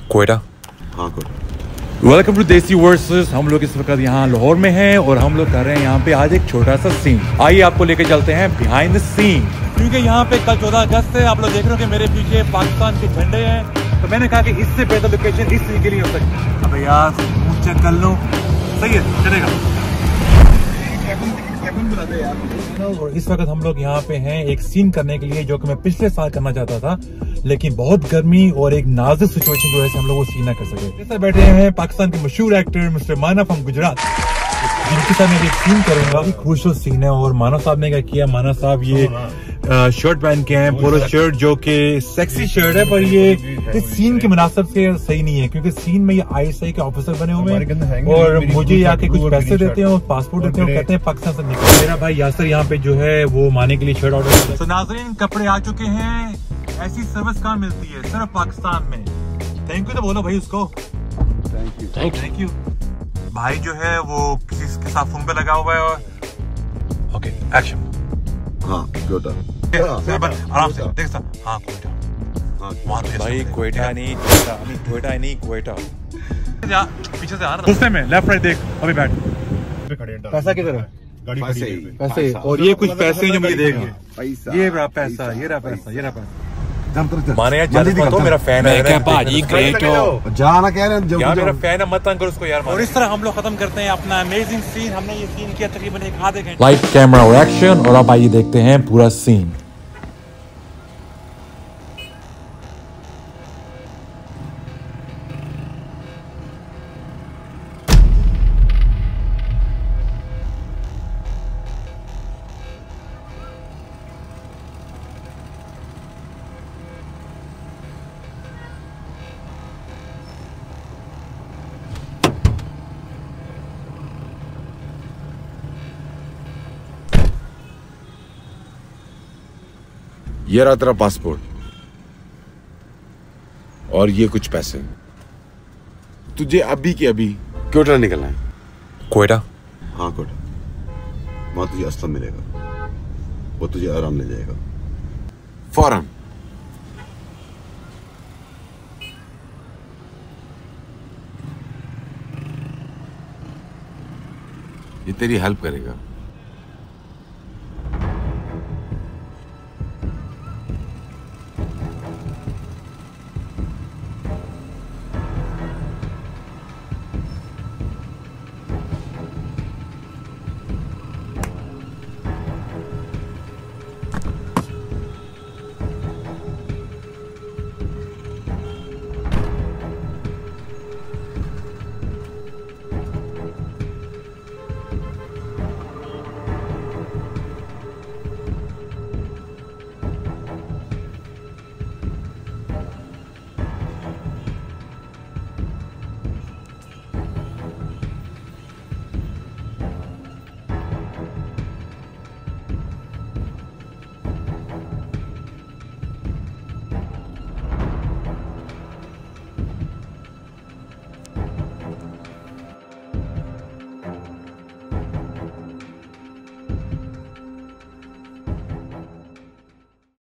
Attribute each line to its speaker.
Speaker 1: कोयटा।
Speaker 2: हाँ Quetta.
Speaker 1: Welcome to Desi verses. हम लोग इस वक्त यहाँ लाहौर में हैं और हम लोग कर रहे हैं यहाँ पे आज एक छोटा सा सीन। आइए आपको लेके चलते हैं बिहाइंड द सीन, क्योंकि यहाँ पे कल 14 अगस्त है। आप लोग देख रहे हो कि मेरे पीछे पाकिस्तान के झंडे हैं, तो मैंने कहा कि इससे बेहतर लोकेशन इस सीन के लिए हो सकती। अबे यार मुझ चेक कर लो, सही है, चलेगा। और इस वक्त हम लोग यहाँ पे हैं एक सीन करने के लिए, जो कि मैं पिछले साल करना चाहता था, लेकिन बहुत गर्मी और एक नाजुक सिचुएशन की वजह से हम लोग वो सीन ना कर सके। जैसे बैठे हैं पाकिस्तान के मशहूर actor mister Mana from Gujrat, जिनके साथ मैं एक सीन करूंगा। खूबसूरत सीन है। और माना साहब ने क्या किया, माना साहब ये शर्ट पहन के हैं, पोलो शर्ट, जो कि सेक्सी शर्ट है, पर ये इस सीन के मुनासिब से सही नहीं है, क्योंकि सीन में ये ISI के ऑफिसर बने हुए हैं और मुझे आके कुछ पैसे देते हैं और पासपोर्ट देते हैं, कहते हैं पाकिस्तान से निकल। मेरा भाई यासर यहाँ पे जो है वो माने के लिए शर्ट ऑर्डर करता है। तो नाज़रीन, कपड़े आ चुके हैं। ऐसी सर्विस कहाँ मिलती है, सिर्फ पाकिस्तान में। थैंक यू तो बोलो भाई उसको। Thank you. भाई जो है वो किसी के साथ फोन पे लगा हुआ है। और ओके एक्शन। हाँ कोयटा, आराम से देख सा। हाँ कोयटा, हाँ भाई कोयटा नहीं, कोयटा नहीं, कोयटा। पीछे से आ रहा गुस्से में, लेफ्ट राइट देख। अभी बैठ। पैसा किधर है? पैसे। और ये कुछ पैसे जो मुझे देंगे। ये रहा पैसा, ये रहा पैसा, ये रहा पैसा। माने यार जल्दी मत हो, मेरा फैन है। क्या भाजी ग्रेट हो, जाना कह रहे हैं यार, मेरा फैन है, मत तंग करो उसको यार। और इस तरह हम लोग खत्म करते हैं अपना अमेजिंग सीन। हमने ये सीन किया तकरीबन एक आधे घंटे। लाइट कैमरा और एक्शन। और अब आइए देखते हैं पूरा सीन।
Speaker 2: ये रहा तेरा पासपोर्ट और ये कुछ पैसे। तुझे अभी के अभी कोयटा निकलना है।
Speaker 1: कोयटा?
Speaker 2: हाँ कोयटा। वहां तुझे असलम मिलेगा, वो तुझे आराम ले जाएगा फौरन। ये तेरी हेल्प करेगा।